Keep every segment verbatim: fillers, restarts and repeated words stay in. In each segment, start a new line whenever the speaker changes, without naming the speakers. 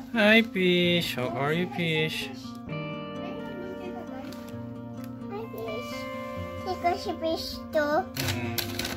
Hi, fish. How are you, fish?
Hi, fish. Ikaw si fish to.
Mm.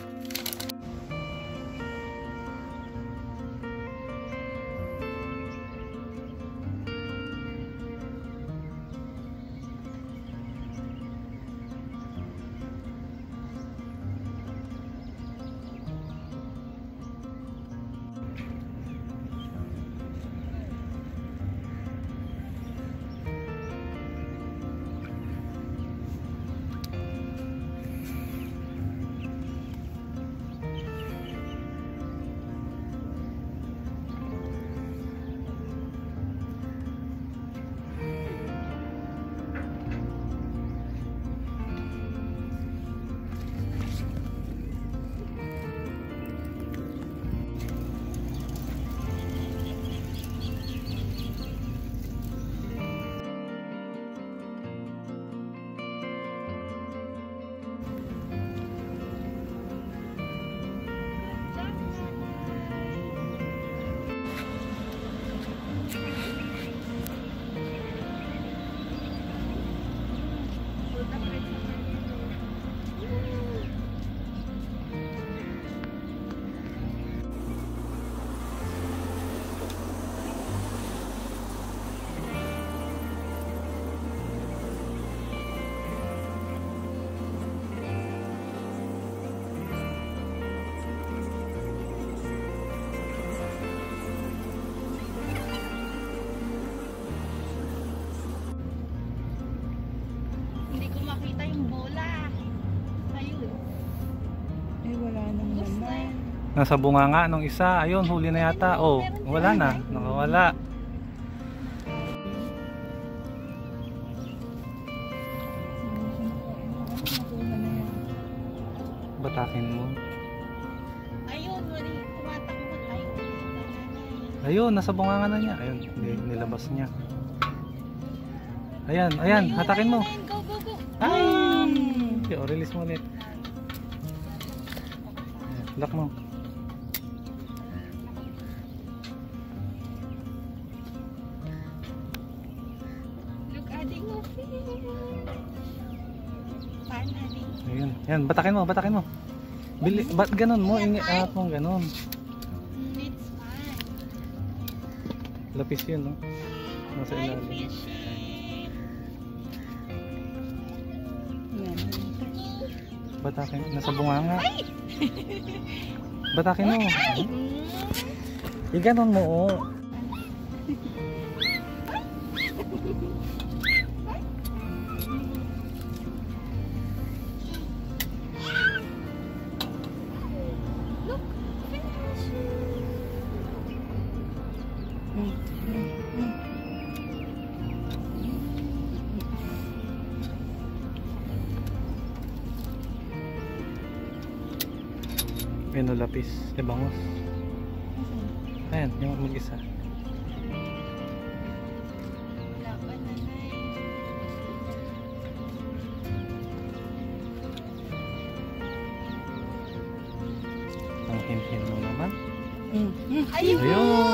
Makita yung bola. Ayun.
Ay, wala nang naman.
Nasa bunganga nung isa. Ayun, huli na yata. Oh, wala na. Nakawala. Batakin mo.
Ayun, wali. Tumatakbo tayo.
Ayun, nasa bunganga na niya. Ayun, nilabas niya. Ayan, ayan, hatakin mo.
Go, go, go.
Ay! O, release mo ulit. Lock mo.
Look, adding mo. Pan, adding.
Ayun, ayan, batakin mo, batakin mo. Bili, ba't ganun mo? Ingat angat mo ganun.
It's fine.
Lapis yun, no? Nasa
Hi,
ilalim.
fishy.
Batakin, nasa bunganga. Batakin mo. I-ganon mo, oh.
Look, finish.
Pino lapis, eh bangos. Ayan, yung mag-isa.
Laban na na
Ang hin-hin mo naman.
Mm.
Ayun!
Ayun!